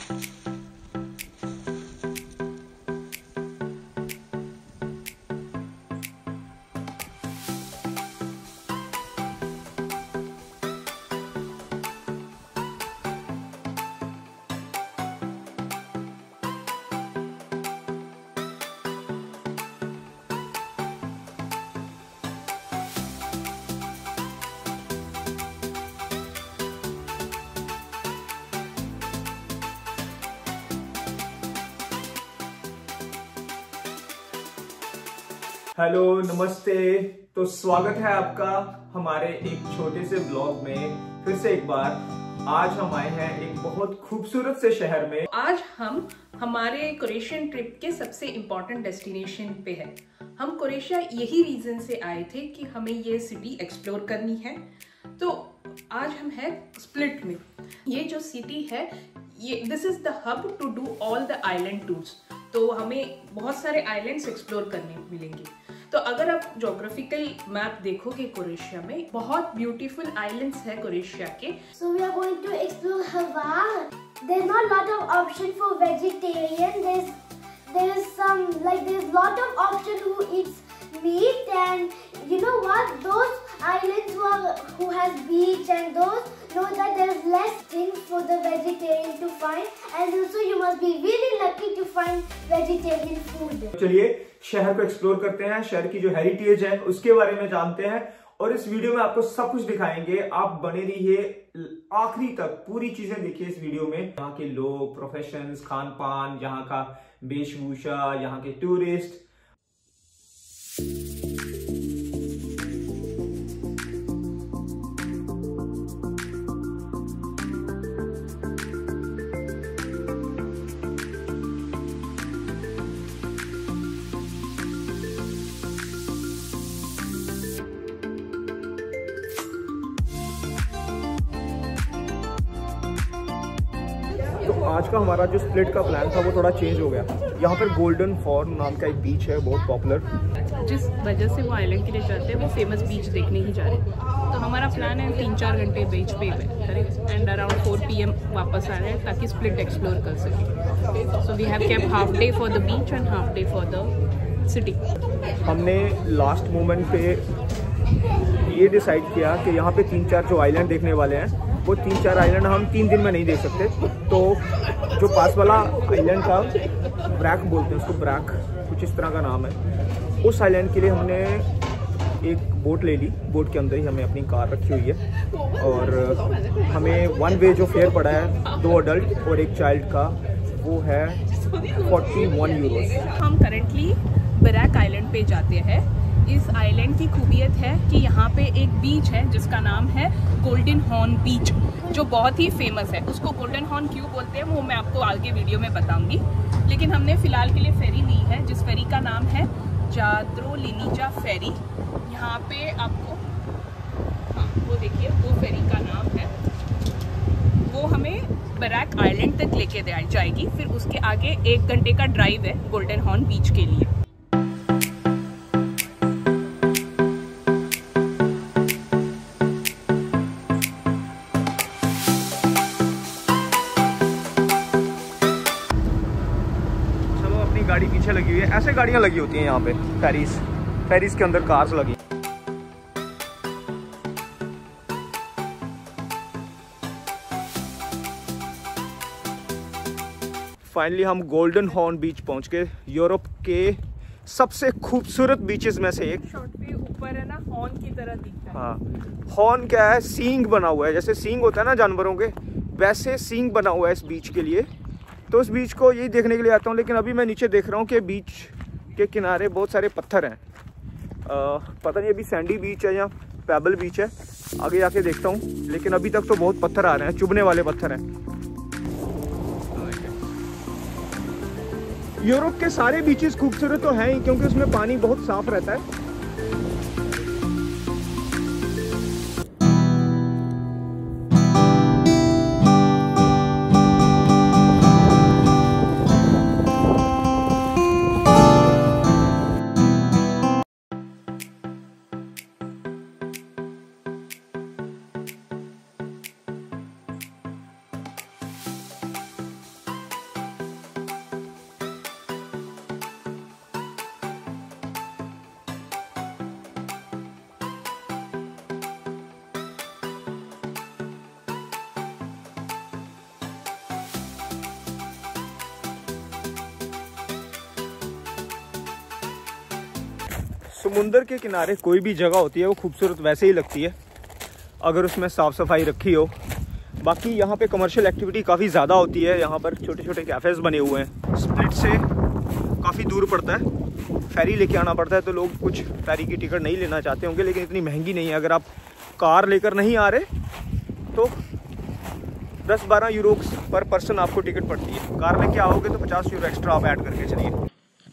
Hello नमस्ते। तो स्वागत है आपका हमारे एक छोटे से ब्लॉग में फिर से एक बार। आज हम आए हैं एक बहुत खूबसूरत से शहर में। आज हम हमारे क्रोएशियन ट्रिप के सबसे इम्पोर्टेंट डेस्टिनेशन पे है। हम क्रोएशिया यही रीजन से आए थे कि हमें ये सिटी एक्सप्लोर करनी है। तो आज हम हैं स्प्लिट में। ये जो सिटी है ये this is the hub to do all the island tours. तो हमें बहुत सारे आइलैंड्स एक्सप्लोर करने मिलेंगे। तो अगर आप ज्योग्राफिकल मैप देखोगे क्रोएशिया में बहुत ब्यूटीफुल आइलैंड्स है क्रोएशिया के। So we are going to explore Hvar. There's not a lot of option for vegetarian. There's lot of option who eats meat, and you know what? Those islands who has beach and those know that there's less things for the vegetarian to find, and also you must be really lucky to find vegetarian food. चलिए शहर को explore करते हैं, शहर की जो heritage है उसके बारे में जानते हैं और इस वीडियो में आपको सब कुछ दिखाएंगे। आप बने रहिए आखिरी तक, पूरी चीजें देखिए इस वीडियो में। यहाँ के लोग, प्रोफेशंस, खान पान, यहाँ का वेशभूषा, यहाँ के टूरिस्ट। तो आज का हमारा जो स्प्लिट का प्लान था वो थोड़ा चेंज हो गया। यहाँ पर गोल्डन हॉर्न नाम का एक बीच है, बहुत पॉपुलर। जिस वजह से वो आइलैंड के लिए जाते हैं वो फेमस बीच देखने ही जा रहे हैं। तो हमारा प्लान है 3-4 घंटे बीच पे करें एंड अराउंड 4 PM वापस आ रहे हैं ताकि स्प्लिट एक्सप्लोर कर सकें। So we have kept half day for the beach and half day for the city. हमने लास्ट मोमेंट पे ये डिसाइड किया कि यहाँ पे 3-4 जो आइलैंड देखने वाले हैं वो 3-4 आइलैंड हम 3 दिन में नहीं देख सकते। तो जो पास वाला आइलैंड था, ब्रैक बोलते हैं उसको, ब्रैक कुछ इस तरह का नाम है, उस आइलैंड के लिए हमने एक बोट ले ली। बोट के अंदर ही हमें अपनी कार रखी हुई है और हमें वन वे जो फेयर पड़ा है 2 अडल्ट और 1 चाइल्ड का, वो है 41 यूरोस। हम करेंटली ब्रैक आइलैंड पे जाते हैं। इस आइलैंड की खूबियत है कि यहाँ पे एक बीच है जिसका नाम है गोल्डन हॉर्न बीच, जो बहुत ही फेमस है। उसको गोल्डन हॉर्न क्यों बोलते हैं वो मैं आपको आगे वीडियो में बताऊंगी। लेकिन हमने फिलहाल के लिए फेरी ली है जिस फेरी का नाम है जाद्रोलिनिजा फेरी। यहाँ पे आपको वो देखिए वो फेरी का नाम है, वो हमें ब्रैक आइलैंड तक लेके जाएगी। फिर उसके आगे 1 घंटे का ड्राइव है गोल्डन हॉर्न बीच के लिए। गाड़ी पीछे लगी हुई है, ऐसे गाड़ियां लगी होती हैं यहाँ पे पेरिस के अंदर कार्स लगी। फाइनली हम गोल्डन हॉर्न बीच पहुंच गए, यूरोप के सबसे खूबसूरत बीचेस में से एक। शॉट पे ऊपर है ना हॉर्न की तरह दिखता है। हाँ, हॉर्न क्या है? सींग बना हुआ है, जैसे सींग होता है ना जानवरों के, वैसे सींग बना हुआ है इस बीच के लिए। तो इस बीच को यही देखने के लिए आता हूँ। लेकिन अभी मैं नीचे देख रहा हूँ कि बीच के किनारे बहुत सारे पत्थर हैं। पता नहीं अभी सैंडी बीच है या पेबल बीच है, आगे जाके देखता हूँ। लेकिन अभी तक तो बहुत पत्थर आ रहे हैं, चुभने वाले पत्थर हैं। यूरोप के सारे बीचेस खूबसूरत तो हैं ही क्योंकि उसमें पानी बहुत साफ रहता है। समुंदर के किनारे कोई भी जगह होती है वो खूबसूरत वैसे ही लगती है अगर उसमें साफ़ सफाई रखी हो। बाकी यहाँ पे कमर्शियल एक्टिविटी काफ़ी ज़्यादा होती है। यहाँ पर छोटे छोटे कैफ़ेज़ बने हुए हैं। स्प्लिट से काफ़ी दूर पड़ता है, फेरी लेके आना पड़ता है, तो लोग कुछ फेरी की टिकट नहीं लेना चाहते होंगे, लेकिन इतनी महंगी नहीं है। अगर आप कार लेकर नहीं आ रहे तो 10-12 यूरो पर पर्सन आपको टिकट पड़ती है। कार लेके आओगे तो 50 यूरो एक्स्ट्रा आप ऐड करके चलिए।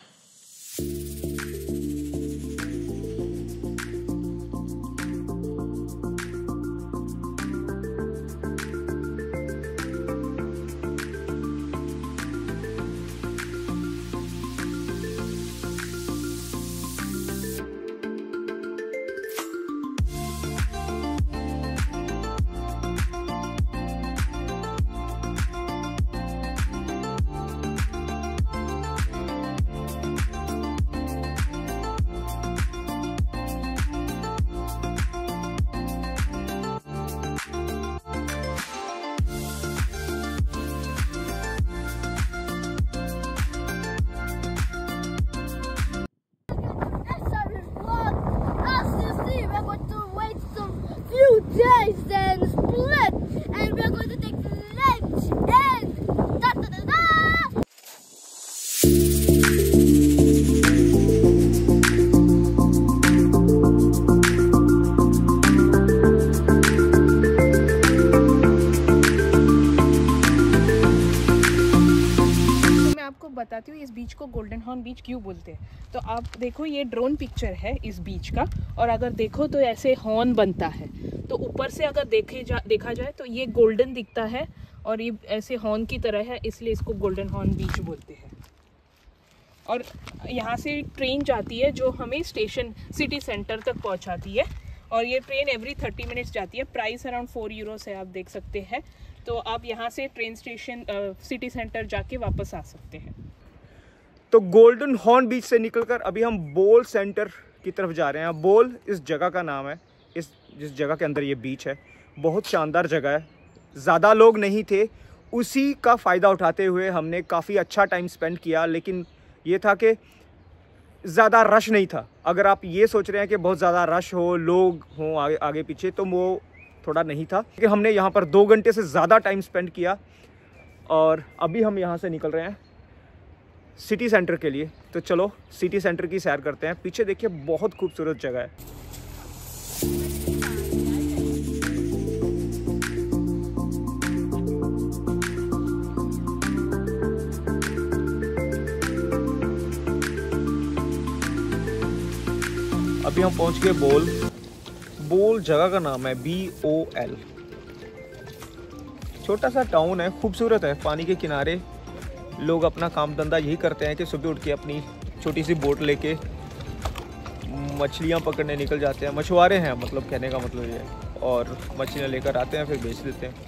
Days then split and we're going to take lunch and da da da da. मैं आपको बताती हूँ इस बीच को गोल्डन हॉर्न बीच क्यों बोलते हैं। तो आप देखो ये ड्रोन पिक्चर है इस बीच का, और अगर देखो तो ऐसे हॉर्न बनता है, तो ऊपर से अगर देखा जाए तो ये गोल्डन दिखता है और ये ऐसे हॉर्न की तरह है, इसलिए इसको गोल्डन हॉर्न बीच बोलते हैं। और यहाँ से ट्रेन जाती है जो हमें स्टेशन सिटी सेंटर तक पहुँचाती है, और ये ट्रेन एवरी 30 मिनट्स जाती है। प्राइस अराउंड 4 यूरोस है, आप देख सकते हैं। तो आप यहाँ से ट्रेन स्टेशन सिटी सेंटर जाके वापस आ सकते हैं। तो गोल्डन हॉर्न बीच से निकलकर अभी हम बोल सेंटर की तरफ जा रहे हैं। बोल इस जगह का नाम है, जिस जगह के अंदर ये बीच है। बहुत शानदार जगह है, ज़्यादा लोग नहीं थे, उसी का फ़ायदा उठाते हुए हमने काफ़ी अच्छा टाइम स्पेंड किया। लेकिन ये था कि ज़्यादा रश नहीं था। अगर आप ये सोच रहे हैं कि बहुत ज़्यादा रश हो, लोग हों आगे पीछे, तो वो थोड़ा नहीं था। क्योंकि हमने यहाँ पर 2 घंटे से ज़्यादा टाइम स्पेंड किया और अभी हम यहाँ से निकल रहे हैं सिटी सेंटर के लिए। तो चलो सिटी सेंटर की सैर करते हैं। पीछे देखिए बहुत खूबसूरत जगह है। अभी हम पहुंच गए बोल जगह का नाम है BOL। छोटा सा टाउन है, खूबसूरत है, पानी के किनारे। लोग अपना काम धंधा यही करते हैं कि सुबह उठ के अपनी छोटी सी बोट लेके मछलियां पकड़ने निकल जाते हैं। मछुआरे हैं, मतलब कहने का मतलब ये है। और मछलियां लेकर आते हैं, फिर बेच देते हैं।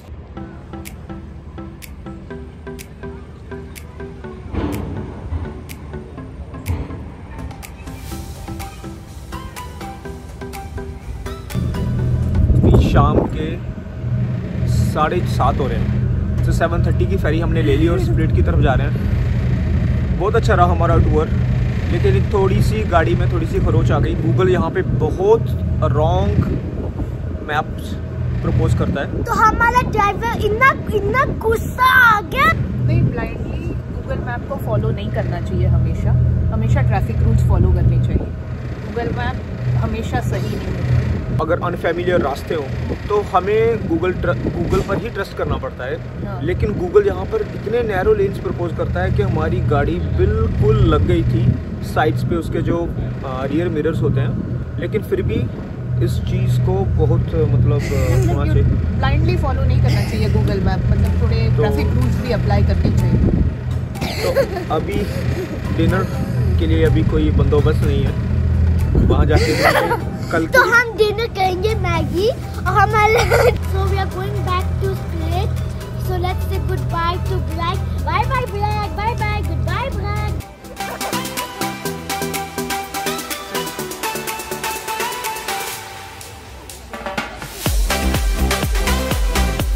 शाम के 7:30 हो रहे हैं, तो 7:30 की फेरी हमने ले ली और स्प्लिट की तरफ जा रहे हैं। बहुत अच्छा रहा हमारा टूर, लेकिन एक थोड़ी सी गाड़ी में थोड़ी सी खरोच आ गई। गूगल यहाँ पे बहुत रॉन्ग मैप्स प्रपोज करता है। तो हमारा ड्राइवर इतना गुस्सा आ गया। नहीं, ब्लाइंडली गूगल मैप को फॉलो नहीं करना चाहिए। हमेशा ट्रैफिक रूल्स फॉलो करने चाहिए। गूगल मैप हमेशा सही नहीं है। अगर अनफेमिलियर रास्ते हो तो हमें गूगल पर ही ट्रस्ट करना पड़ता है। हाँ। लेकिन गूगल यहाँ पर इतने नैरो लेन्स प्रपोज करता है कि हमारी गाड़ी बिल्कुल लग गई थी साइड्स पे उसके जो रियर मिरर्स होते हैं। लेकिन फिर भी इस चीज़ को बहुत मतलब होना चाहिए, ब्लाइंडली फॉलो नहीं करना चाहिए गूगल मैप। मतलब थोड़े ट्रैफिक रूल्स भी अप्लाई करने चाहिए। तो अभी डिनर के लिए अभी कोई बंदोबस्त नहीं है, वहाँ जाके कल तो हम डिनर करेंगे मैगी और हमारे so we are going back to Split. So let's say good bye to black